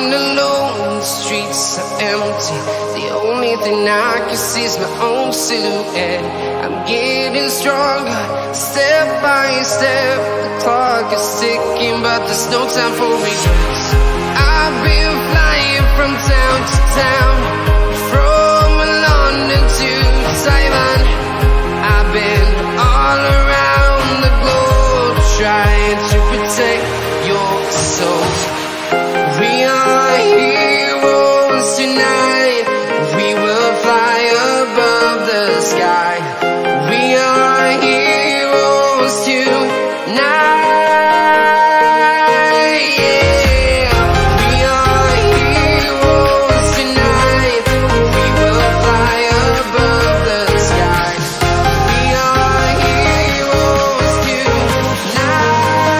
I'm alone, the streets are empty. The only thing I can see is my own silhouette. I'm getting stronger, step by step. The clock is ticking, but there's no time for regrets. I've been flying from town to town, from London to Taiwan. I've been all around the globe, trying to protect your soul. We are heroes tonight. We will fly above the sky. We are heroes tonight. Yeah. We are heroes tonight. We will fly above the sky. We are heroes tonight.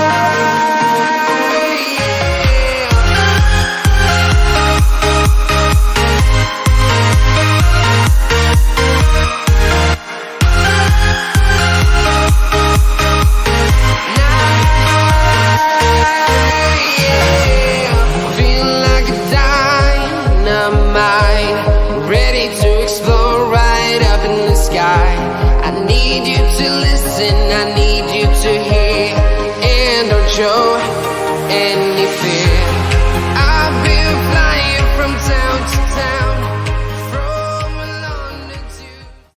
Feel like a dynamite, ready to explode right up in the sky. I need you to listen, I need you to hear, and don't show. And